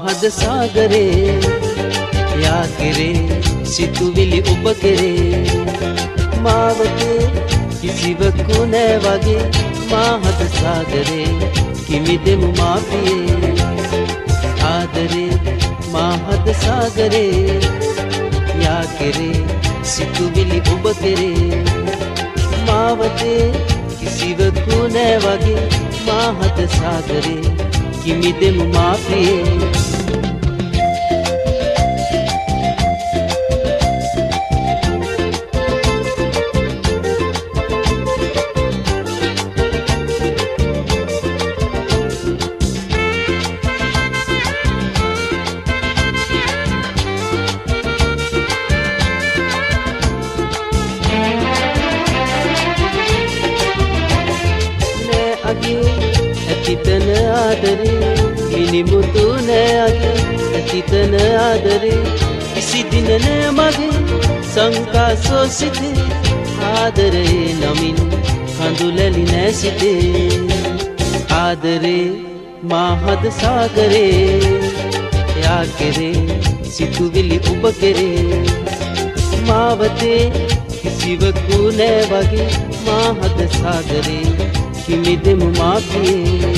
මහද සාගරේ යා කෙරේ සිතුවිලි ඔබ කෙරේ මාවතේ කිසිවකු නෑ වගේ මහද සාගරේ කිමිදෙමු මාපියේ ආදරේ මහද සාගරේ යා කෙරේ සිතුවිලි ඔබ කෙරේ මාවතේ කිසිවකු නෑ වගේ මහද සාගරේ කිමිදෙමු මාපියේ ඇතිතන ආදරේ මිනිමුතු නෑ අගේ ඇතිතන ආදරේ කිසි දින නෑ මගේ සංකාසෝ සිතේ ආදරේ නමින් කඳුලැලි නෑ සිතේ ආදරේ මහද සාගරේ යා කෙරේ සිතුවිලි ඔබ කෙරේ මාවතේ කිසිවකු නෑ වගේ මහද සාගරේ කිමිදෙමු මාපියේ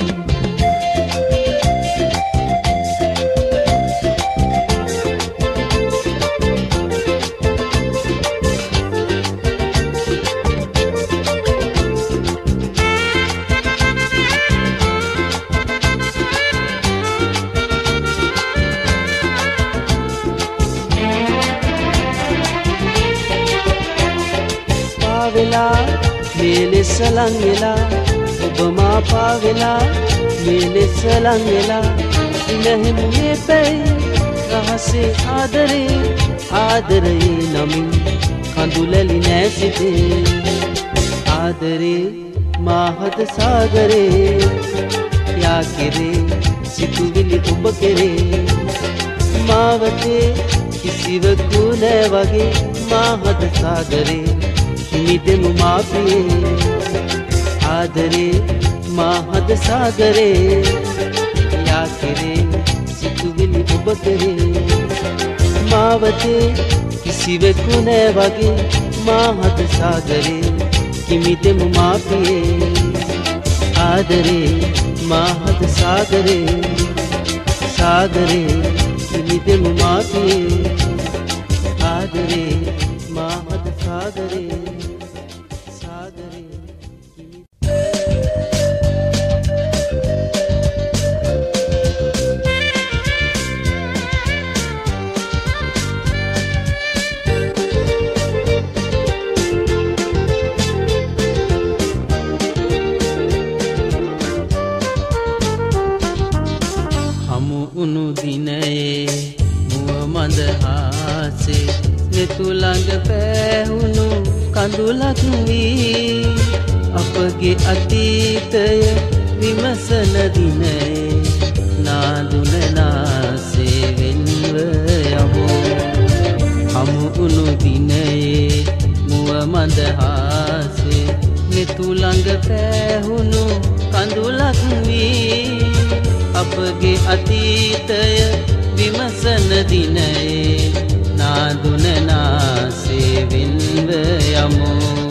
පාවෙලා මේලෙස ලං වෙලා ඔබ මා පාවෙලා මේලෙස ලං වෙලා ඉනහෙමු මේ පැයි රහසේ ආදරේ ආදරේ නමින් කඳුලැලි නෑ සිතේ ආදරේ මහද සාගරේ යා කෙරේ සිතුවිලි ඔබ කෙරේ මාවතේ කිසිවකු නෑ වගේ මහද සාගරේ කිමිදෙමු මාපියේ ආදරේ මහද සාගරේ යා කෙරේ සිතුවිලි ඔබ කෙරේ මාවතේ කිසිවෙකු නෑ වගේ මහද සාගරේ කිමිදෙමු මාපියේ ආදරේ මහද සාගරේ සාගරේ කිමිදෙමු මාපියේ ආදරේ මහද සාගරේ තුළඟ පෑහුණු කඳුලක් වී අපගේ අතීතය විමසන දිනේ නාදුන නාසේ වෙන්ව යමු හමු වුණු දිනේ මුව මඳ හාසේ මෙතුළඟ පෑහුණු කඳුලක් වී අපගේ අතීතය විමසන දිනේ නාදුන නාසේ වෙන්ව යමු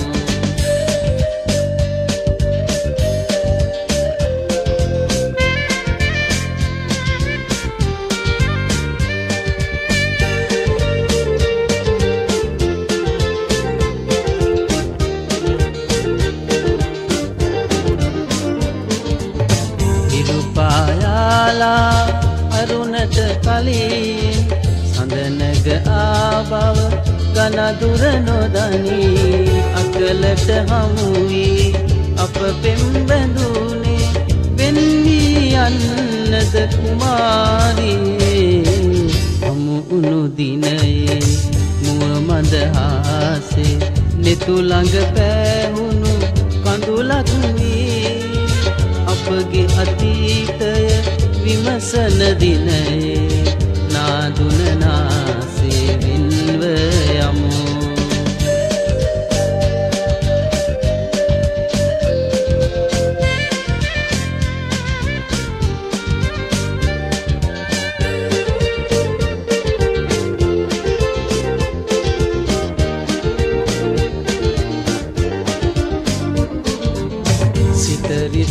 ඉරුපායාලා අරුණට කලින් සඳනග ආබව ගනදුර නොදනී අකලට හමුවී අප පෙම් බැඳුනේ වෙන්වී යන්නද කුමාරී හමු උණු දිනයේ මුව මඳ හාසේ නෙතුළඟ පෑහුණු කඳුලක් වී අපගේ අතීතය විමසන දිනයේ නාදුන නාසේ වෙන්ව යමු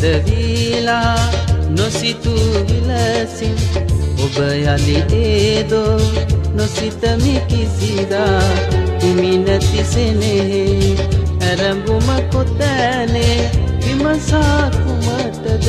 වීලා නොසිතූ විලසින් ඔබ යලි ඒදෝ නොසිතමි කිසිදා හිමි නැති සෙනෙහි ඇරඹුම කොතැනේ විමසා කුමටද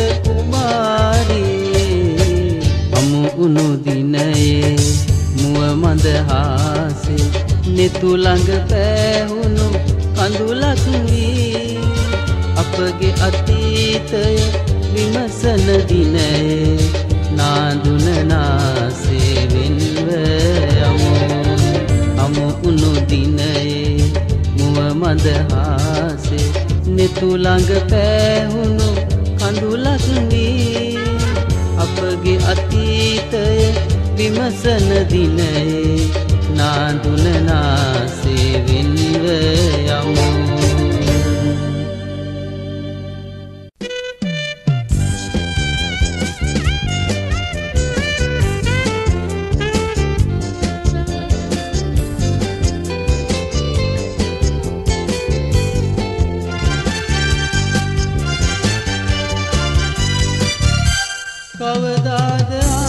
කුමාරී අමු උණු දිනයේ මුව මඳ හාසේ නෙතු ළඟ පෑහුණු කඳුලක් වී අපගේ අතීතය විමසන දිනයේ නාඳුන නාසේ වෙන්ව යමු අමු උණු දිනයේ මුව මඳ හාසේ නෙතු ළඟ පෑහුණු කඳුලක් වී අපගේ අතීතය විමසන දිනයේ නාඳුන නාසේ වෙන්ව යමු කවදාද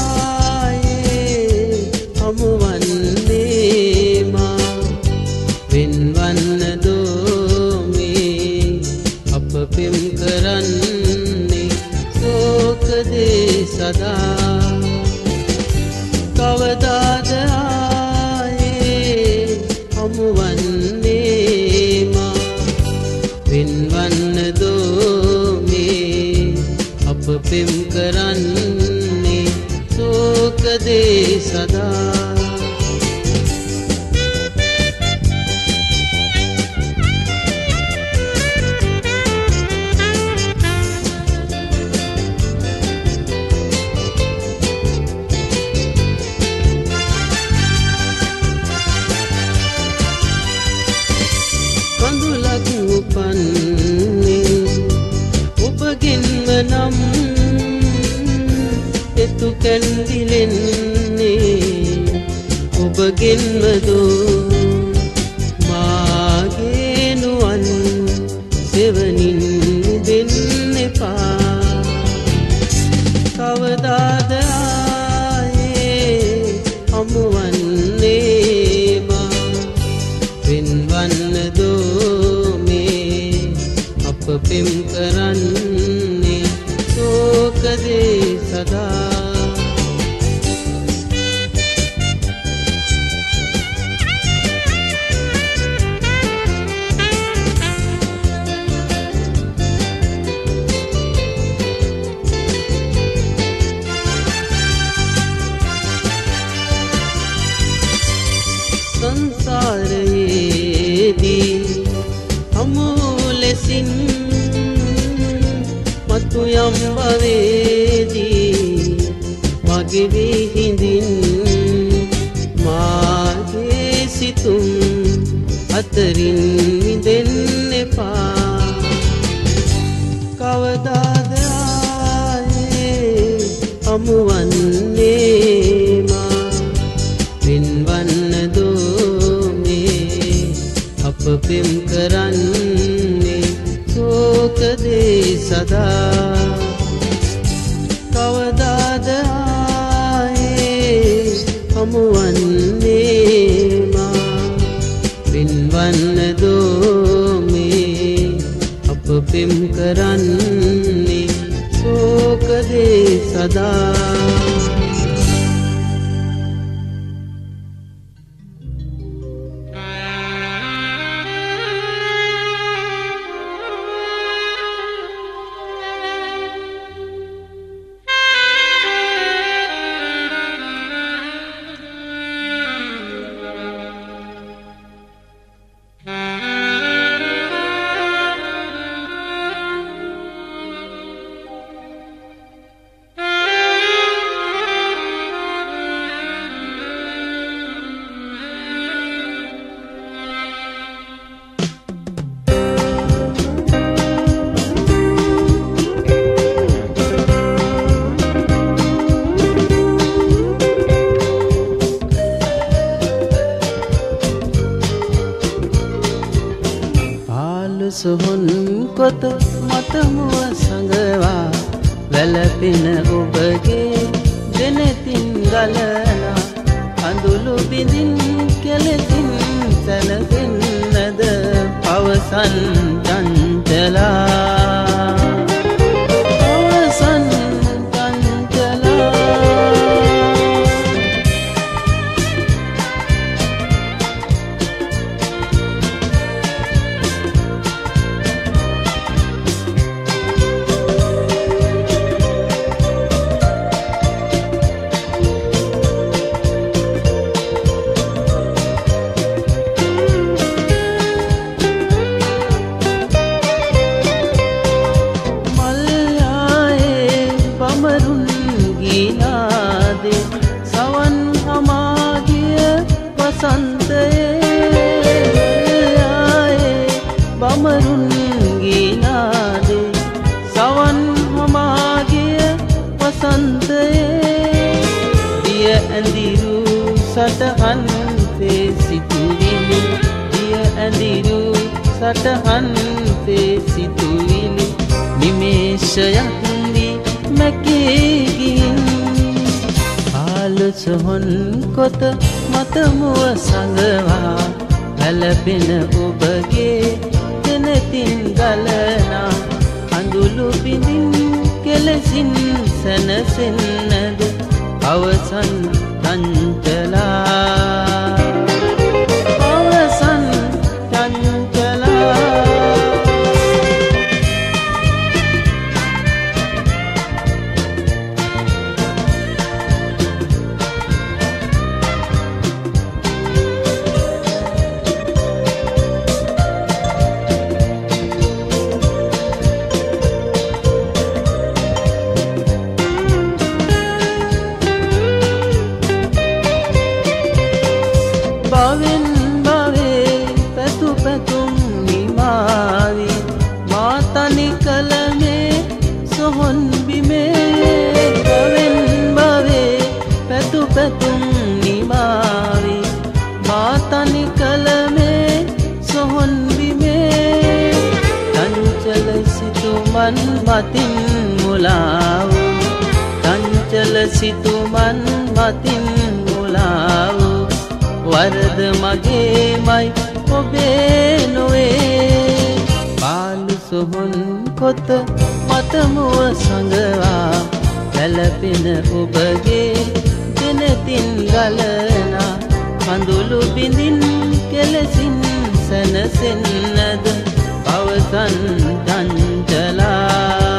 ආයේ හමුවන්නේ මා වෙන්වන්න දෝමේ අප පෙම් කරන්නේ සෝකදේ සදා කවදාද ආයේ හමුවන්නේ මා වෙන්වන්න දෝමේ අප පෙම් කරන්නේ සෝකදේ සදා කඳුලක් උපන්නේ ඔබගෙන්ම නම් එතු කැන්දිලෙන්නේ ඔබගෙන්ම දෝ මාගේ නුවන් සෙවනින් දෙන්න එපා කවදාද ආයේ හමුවන්නේ මා වෙන්වන්න දෝමේ අප පෙම් කරන්නේ සෝකදේ සදා සංසාරයේදී හමු ලෙසින් මතු යම් භවයේදී මගේ විහිඳින් මාගේ සිතුම් අතරින් මිදෙන්න එපා කවදාද ආයේ හමුවන්නේ මා වෙන්වන්න දෝමේ අප පෙම් කරන්නේ සෝකදේ සදා කවදාද ආයේ හමුවන්නේ මා වෙන්වන්න දෝමේ අප පෙම් කරන්නේ සෝකදේ සදා සොහොන් කොත මතමුව සඟවා වැළපෙන ඔබගේ දෙනෙතින් ගලනා අඳුළු බිඳින් කෙලෙසින් සැනසෙන්නද පවසන් චංචලා පවසන් චංචලා සවන් හමාගිය වසන්තයේ බමරුන් ගීනාදේ සවන් හමාගිය වසන්තයේ දිය ඇඳිරු සටහන් සේ සිතුවිලි දිය ඇඳිරු සටහන් සේ සිතුවිලි නිමේෂයක් දී මැකී සොහොන් කොත මතමුව සඟවා වැළපෙන ඔබගේ දෙනෙතින් ගලනා අඳුළු බිඳින් කෙලෙසින් සැනසෙන්නද අවසන් චංචලා අවසන් චංචලා භවෙන් භවේ පැතු පැතුම් නිමාවි මා තනි කල මේ සොහොන් බිමේ භවෙන් භවේ පැතු පැතුම් නිමාවි මා තනි කල මේ සොහොන් බිමේ චංචල සිතුමන් මතින් මුලා වූ චංචල සිතුමන් මතින් මුලා වූ වරද මගේමයි ඔබේ නොවේ පාළු සොහොන් කොත මතමුව සඟවා වැළපෙන ඔබගේ දෙනෙතින් ගලනා කඳුළු බිඳින් කෙලෙසින් සැනසෙන්නද පවසන් චංචලා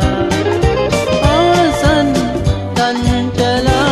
පවසන් චංචලා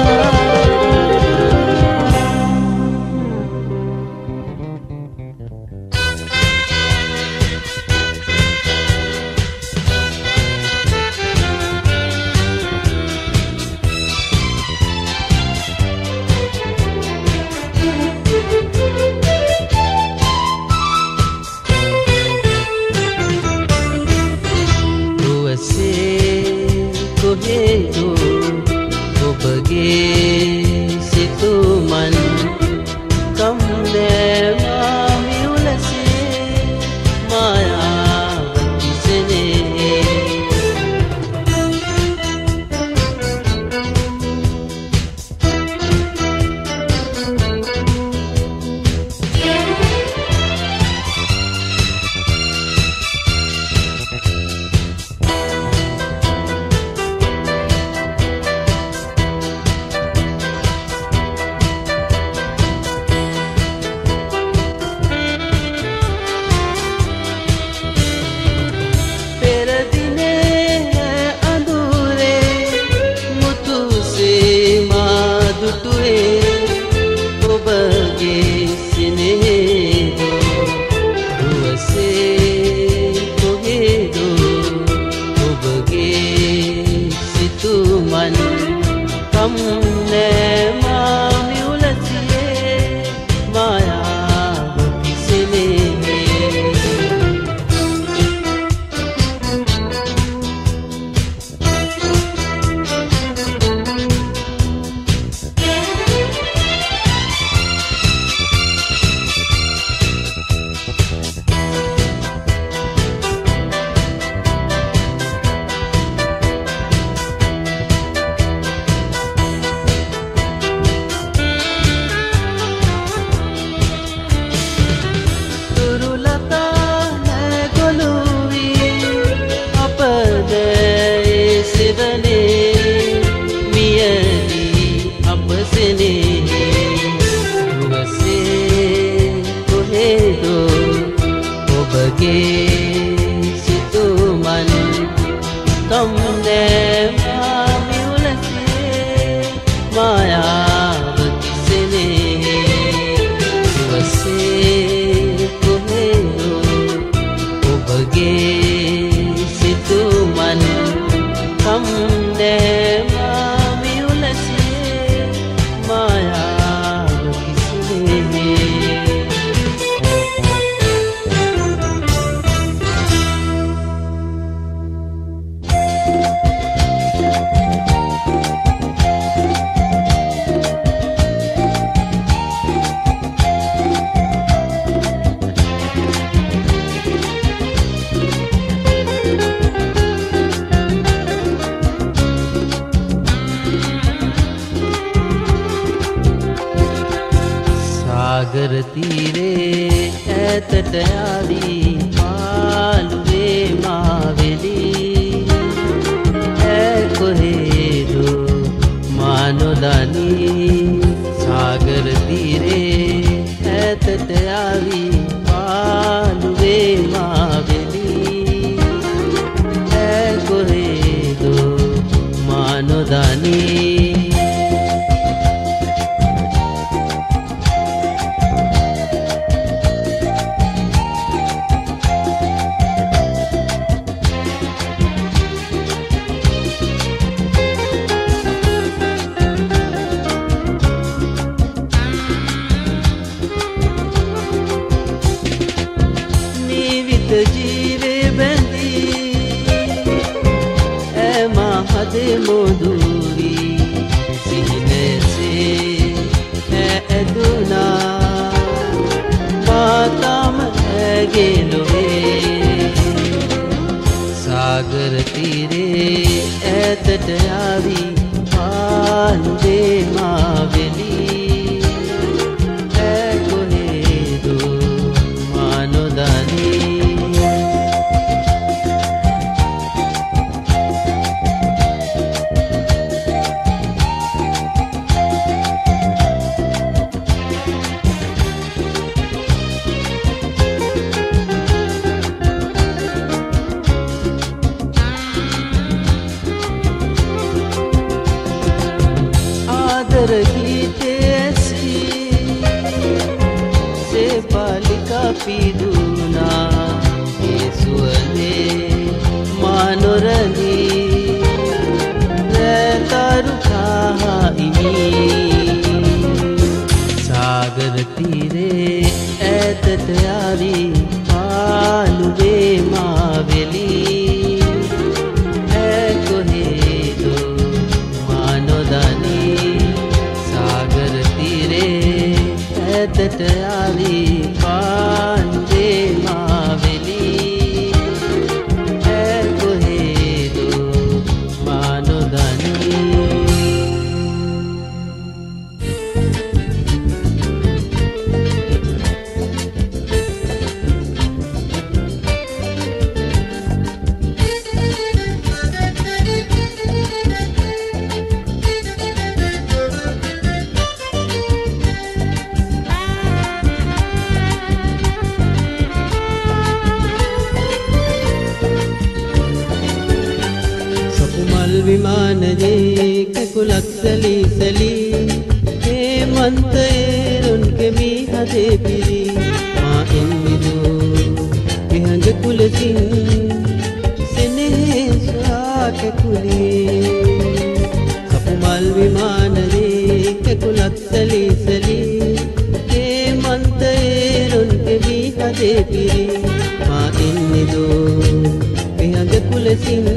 ඔබගේ සිතුමන් කම්නේ මාමි උලසේ මායාව කිසනේ වසේ කොහෙෝ ඔබගේ සිතුමන් කම්නේ මාමි උලසේ මායාව කිසනේ सागर तीरे ऐतट आवी मालवे मावेली है कोहेरो मानो दानी सागर तीरे ऐतट आवी मालवे मावेली है कोहेरो मानो दानी जीवे बंदी ऐ महदे मधुरी सीने से है दुना मातम है गेलोए सागर तीरे ऐतट आवी मालवे मावेली है कोहेरो मानो दानी गीते ऐसी से बालिका पीदूना येसुअले मानोरनी तारुखा इमी सागर तीरे ऐतट आवी मालवे मावेली है कोहेरो मानो दानी सागर तीरे ऐतट आवी पांडे मावेली है कोहेरो मानो दानी विमान जे ककुलक सली सली हेमंत उनके भी हदे पिरी माँ इन्मिदो विहंग कुल सिंह सिने स्वाक कुली कपुमल विमान जे ककुलक सली सली हेमंत उनके भी हदे पिरी माँ इन्मिदो विहंग कुल Singh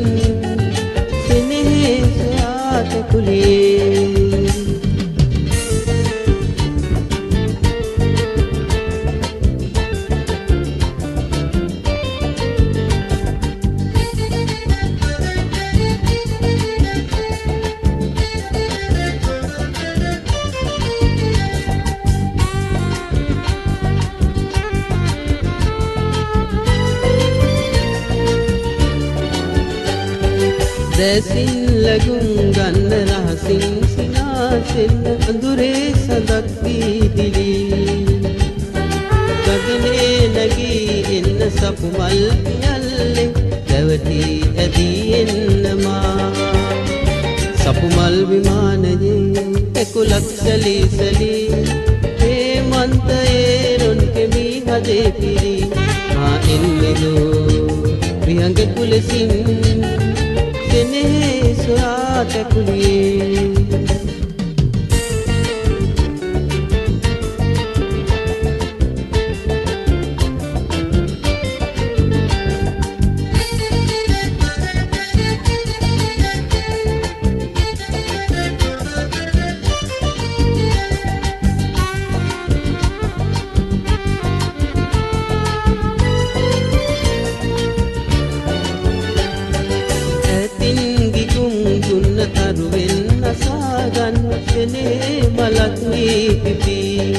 Desin lagung ganna rahasin sinasin andure sadak dili ගගනේ නැගී එන්න සපු මල් පියල්ලේ දැවටි ඇදී එන්නමා සපු මල් විමානයේ එකුලක් සලී සලී හේමන්තයේ රොන් කෙමි හදේ පිරි මා එන්නේදෝ විහංග කුලසින් සෙනෙහේ සොයා කැකුලියේ මලක් වී පිපි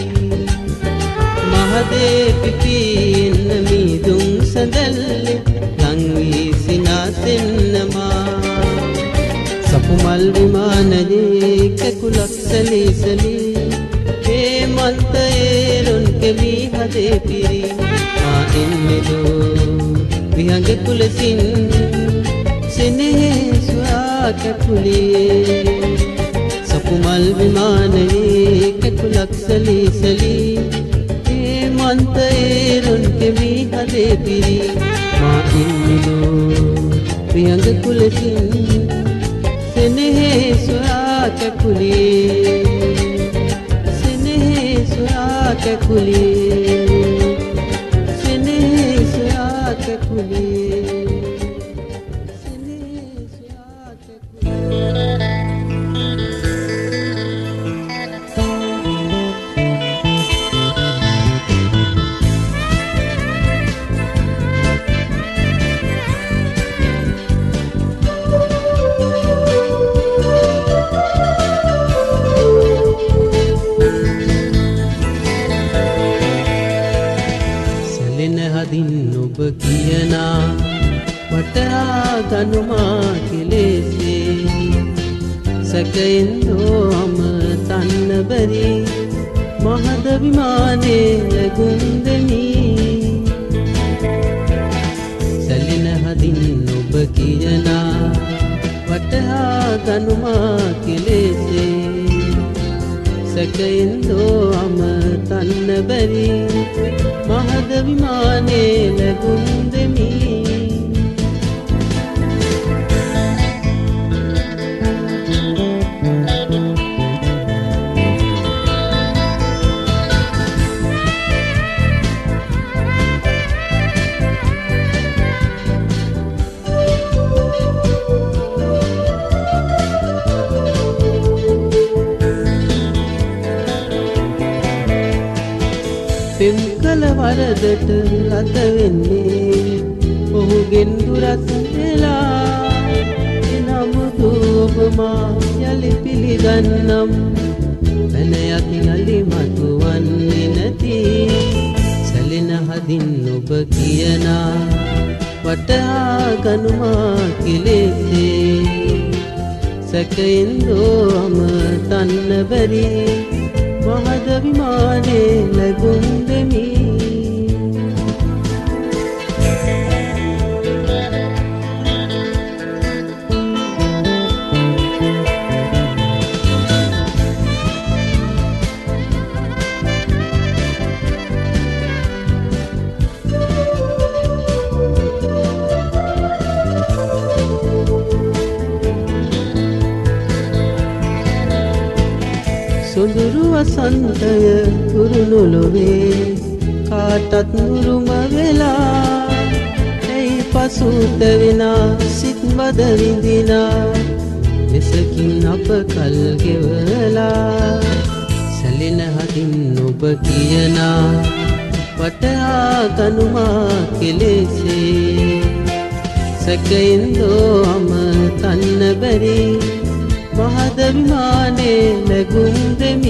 මහදේ පිපි එන්න මීදුම් සඳල්ලේ ලං වී සිනාසෙන්නමා සපු මල් විමානයේ කැකුලක් සලී සලී හේමන්තයේ රොන් කෙමි හදේ පිරි මා එන්නේදෝ විහංග කුලසින් සෙනෙහේ සොයා කැකුලියේ සපුමල් විමානයේ කැකුලක් සලී සලී හේමන්තයේ රොන් කෙමි හදේ පිරි මා ඉන්නේදෝ ප්‍රියංග කුලසින් සෙනෙහේ සොයා කැකුලියේ සෙනෙහේ සොයා කැකුලියේ සෙනෙහේ සොයා කැකුලියේ සෙනෙහේ සොයා කැකුලියේ ඔබ කියනා වටහා ගනුමා කෙලෙසේ සැකයෙන් දෝම තන්න බැරි මහද විමානේ ලැබුම් දෙමි සැලින හදින් ඔබ කියනා වටහා ගනුමා කෙලෙසේ සැකයෙන් දෝම තන්න බැරි මහද විමානේ ලැබුම් දෙමි පෙම් කළ වරදට ලත වෙන්නේ ඔහුගෙන් දුරස් වෙලා එනමුදු ඔබ මා යලි පිළිගන්නම් පැනයක් යලි මතුවන්නේ නැති සැලෙන හදින් ඔබ කියනා වටහා ගනුමා කෙලෙසේ සැකයෙන් දෝම තන්න බැරි මහද විමානේ ලැබුම් දෙමි සොඳුරු වසන්තය කුරුණු ලොවේ කාටත් නුරුම වෙලා ඇයි පසුත විනා සිත් බද විඳිනා ලෙසකින් අප කල් ගෙවලා සැලෙන හදින් ඔබ කියනා වටහා ගනුමා කෙලෙසේ සැකයෙන් දෝම තන්න බැරි මහද විමානේ ලැබුම් දෙමි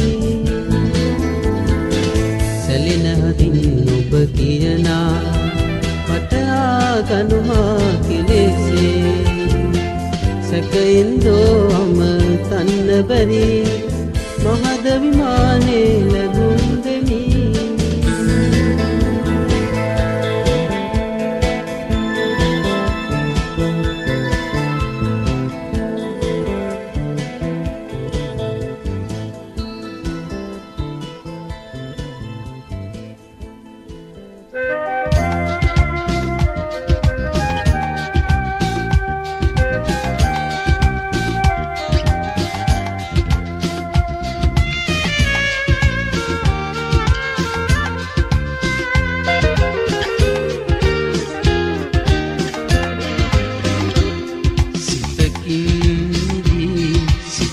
සැලෙන හදින් ඔබ කියනා වටහා ගනුමා කෙලෙසේ සැකයෙන් දෝම තන්න බැරි මහද විමානේ ලැබුම් දෙමි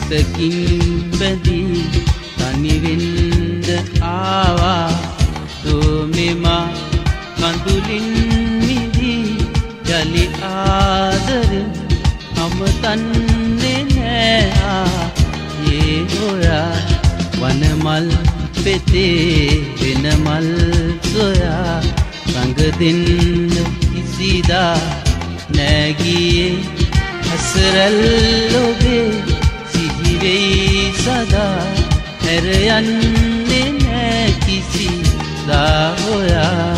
සිතකින් බැඳී තනි වෙන්න ආවා දෝමෙමා කඳුලින් මිදී යලි ආදරෙන් අමතන්නේ නෑ ඒ හොයා වනමල් පෙතේ වෙන මල් සොයා රඟ දෙන්න කිසිදා නැගියේ හසරැල් ඔබේ සිහිවෙයි සදා හැර යන්නේ නෑ කිසිදා හොයා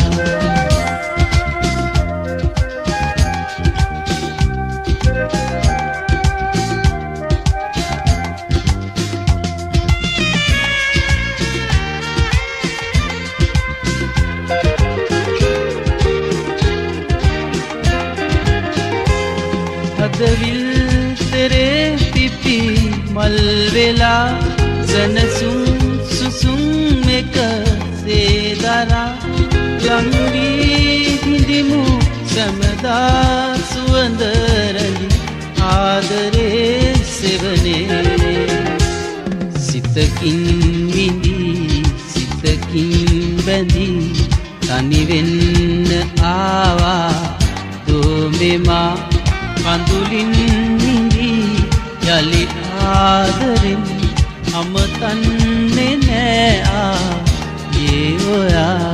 හදවිල් තෙරේ පිපි මල් වෙලා සනසුම් සුසුම් එක සේදරා ලංවී හිඳිමු සමදා සුවඳ රැඳි ආදරේ සෙවනේ සිතකින් විඳී සිතකින් බැඳී තනි වෙන්න ආවා දෝමෙමා කඳුලින් මිදී යලි ආදරෙන් අමතන්නේ නෑ ඒ ඔයා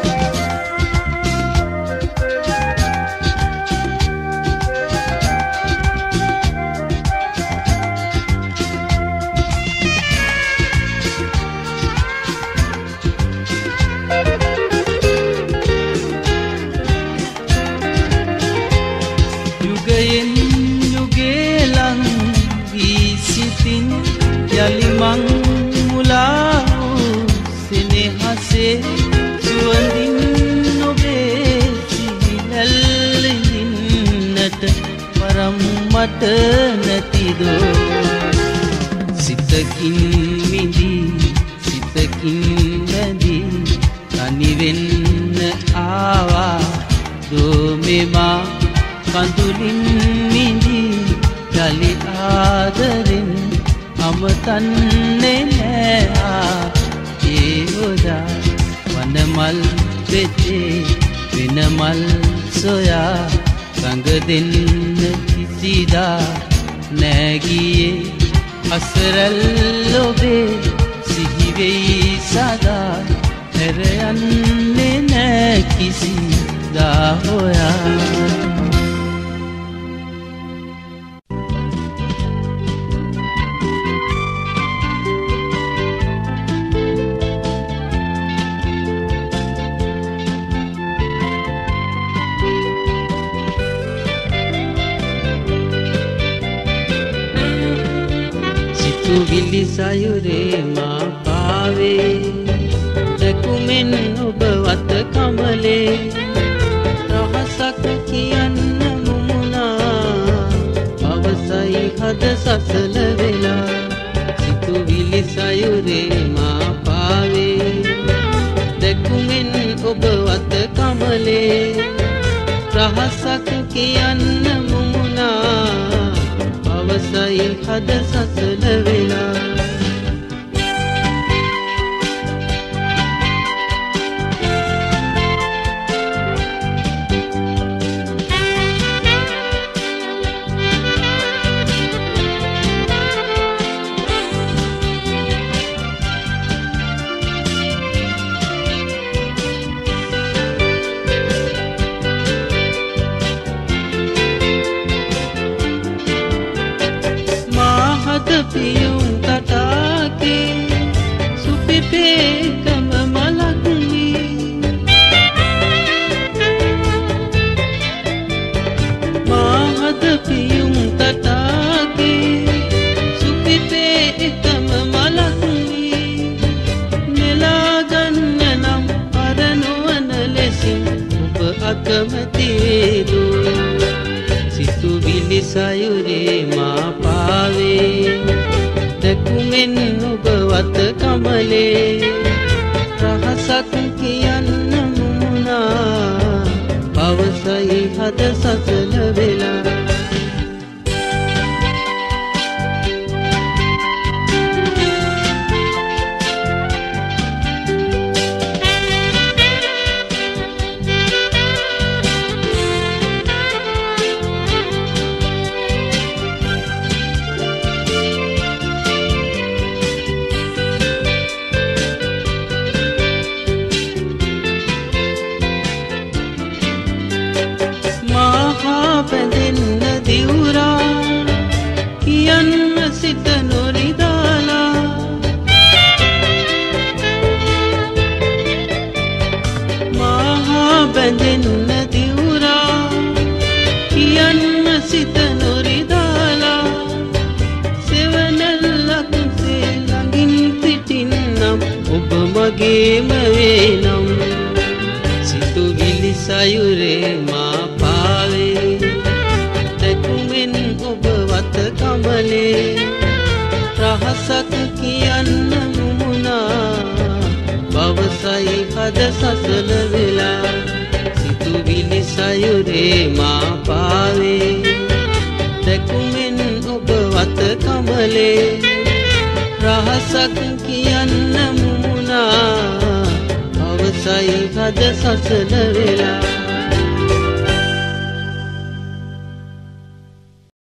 යලි මං මුලා වූ සෙනෙහසේ සුවඳින් ඔබේ සිහිනැල්ලින්නට වරම් මට නැතිදෝ සිතකින් මිදී සිතකින් බැඳී තනි වෙන්න ආවා දෝමෙමා කඳුලින් මිදී යලි ආදරෙන් අමතන්නේ නෑ ඒ හොදා වනමල් පෙතේ වෙන මල් සොයා රඟ දෙන්න කිසිදා නැගියේ හසරැල් ඔබේ සිහිවෙයි සදා හැර යන්නේ නෑ කිසිදා හොයා විලි සයුරේ මා පාවේ දැකුමෙන් ඔබ වත කමලේ රහසක් කියන්න මුමුණා අවසයි හද සසල වෙලා සිතුවිලි සයුරේ මා පාවේ දැකුමෙන් ඔබ වත කමලේ රහසක් කියන්න මුමුණා අවසයි හද සසල වෙලා පියුම් තටාකේ සුපිපේකම මලක්නි මාහද පියුම් තටාකේ සුපිපේකම මලක්නි නෙලාගන්න නම් අරනුවන ලෙසින් ඔබ අකමැතිවේදු සිතුවිලි සයුරේ මා පාවේ දැකුමෙන් ඔබ වත කමලේ රහසක් කියන්න මුමුණා පවසයි හද සසල වෙලා බැඳෙන්න දිවුරා කියන්න සිත නොරිදාලා සෙවණැල්ලක්සේ ළඟින් සිටින්නම් ඔබ මගේම වේනම් සිතුවිලි සයුරේ මා පාවේ දැකුමෙන් ඔබ වත කමලේ රහසක් කියන්න නුමුණා බවසයි හද සසල වෙලා සිතුවිලි සයුරේ මා පාවේ දැකුමෙන් ඔබ වත කමලේ රහසක් කියන්න නුමුණා බවසයි හද සසල වෙලා